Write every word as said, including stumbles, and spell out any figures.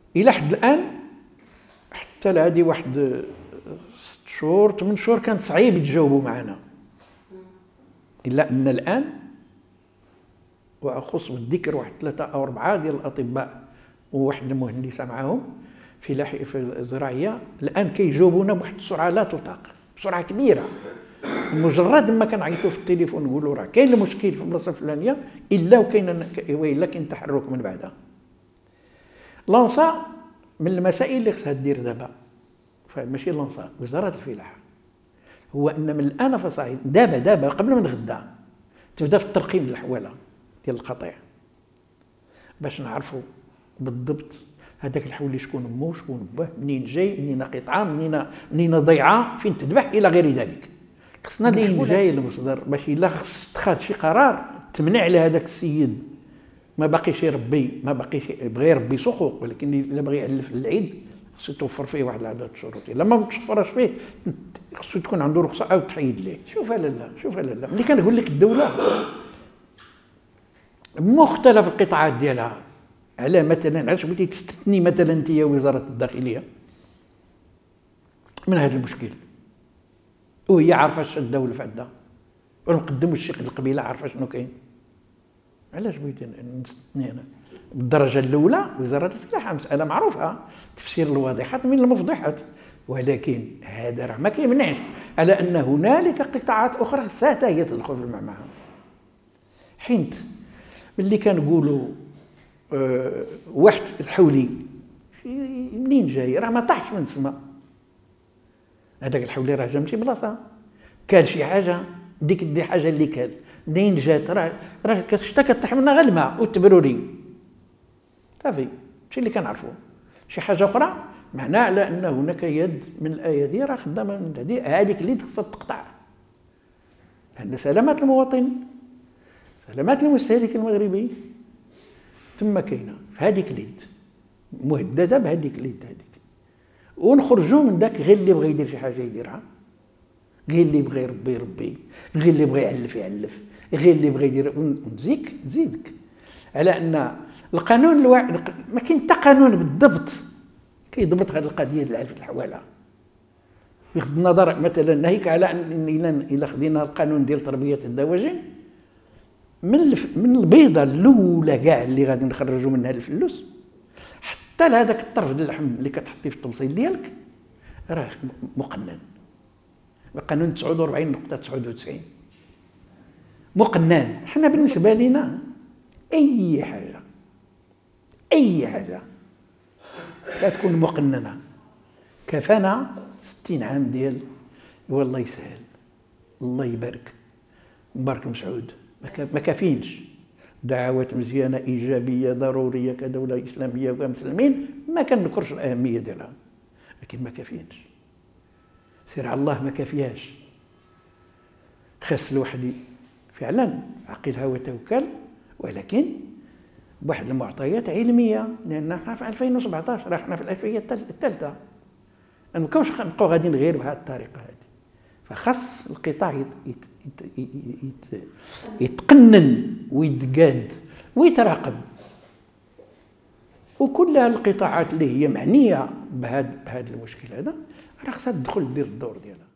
الى حد الان حتى لهادي واحد ست شهور ثمان شهور كان صعيب يتجاوبوا معنا، الا ان الان واخص بالذكر واحد ثلاثه او اربعه ديال الاطباء وواحد المهندسه معاهم في لاحقه في الزراعيه الان كيجاوبونا بواحد السرعه لا تطاق، بسرعه كبيره. مجرد ما كنعيطوا في التليفون نقولوا راه كاين المشكل في البلاصه الفلانيه الا وكاين الا كاين تحرك من بعدها. لانصا من المسائل اللي خصها دير دابا، ماشي لانصا، وزاره الفلاحه، هو ان من الان فصاعد دابا دابا قبل من غدا تبدا في الترقيم ديال الحواله ديال القطيع باش نعرفوا بالضبط هذاك الحولي شكون امه شكون باه، منين جاي، منين قطعه، منين منين ضيعه، فين تذبح الى غير ذلك. خصنا منين جاي المصدر باش الا خص تخاد شي قرار تمنع على هذاك السيد ما باقيش يربي، ما باقيش يبغي يربي سوقو، ولكن الا بغى يعلف العيد خصو توفر فيه واحد العدد الشروط، الا ما متوفرش فيه خصو تكون عنده رخصه او تحيد ليه. شوف لالا شوف لالا ملي كنقول لك الدوله مختلف القطاعات ديالها، على مثلا علاش بغيتي تستثني مثلا انت وزاره الداخليه من هذا المشكل وهي عارفه الشده والفعده، ونقدموا الشيخ القبيله عارفه شنو كاين؟ علاش بغيتي نستثني انا؟ بالدرجه الاولى وزاره الفلاحه مساله معروفه، تفسير الواضحات من المفضحات، ولكن هذا راه ما كيمنعش على ان هنالك قطاعات اخرى ساتا هي تدخل في المعمعه. حيت ملي كنقولوا أه واحد الحولي منين جاي راه ما طاحش من السماء، هذاك الحولي راه جا من شي بلاصه، كال شي حاجه، ديك دي حاجه اللي كال منين جات؟ راه راه كتشتا كطيح منها غير الماء والتبروري صافي، هادشي اللي كنعرفو. شي حاجه اخرى معناه على ان هناك يد من الايادي راه خدامه من هذه هذيك اليد خصها تقطع، لان سلامه المواطن سلامه المستهلك المغربي تما كاينه في هذيك اليد، مهدده بهذيك اليد هذيك. ونخرجوا من داك غير اللي بغى يدير شي حاجه يديرها، غير اللي بغى يربي يربي، غير اللي بغى يعلف يعلف، غير اللي بغى يدير. ونزيك نزيدك على ان القانون الواحد ما كاين حتى قانون بالضبط كيضبط هذه القضيه ديال علفه الحواله. بغض النظر مثلا ناهيك على ان الا الا خدينا القانون ديال تربيه الدواجن من من البيضه الاولى كاع اللي غادي نخرجوا منها الفلوس حتى لهذاك الطرف ديال اللحم اللي كتحطيه في التبصيل ديالك راه مقنن بقانون تسعة وأربعين نقطة تسعة وتسعين مقنن. حنا بالنسبه لنا اي حاجه اي حاجه كتكون مقننه. كفانا ستين عام ديال والله يسهل الله يبارك مبارك مسعود، ما كافينش دعوات مزيانه ايجابيه ضروريه كدوله اسلاميه وكمسلمين، ما كنذكرش الاهميه ديالها، لكن ما كافينش. سير على الله ما كافياش، خاص الواحد فعلا عقلها وتوكل، ولكن بواحد المعطيات علميه، لان حنا في ألفين وسبعطاش راه حنا في الالفيه الثالثه، ما نبقاوش نبقاو غاديين غير بهذه الطريقه هذه. فخاص القطاع يت يت يت يت يتقنن ويتقاد ويتراقب، وكل القطاعات اللي هي معنيه بهذا بهذا المشكل هذا راه خاصها تدخل دير الدور ديالها.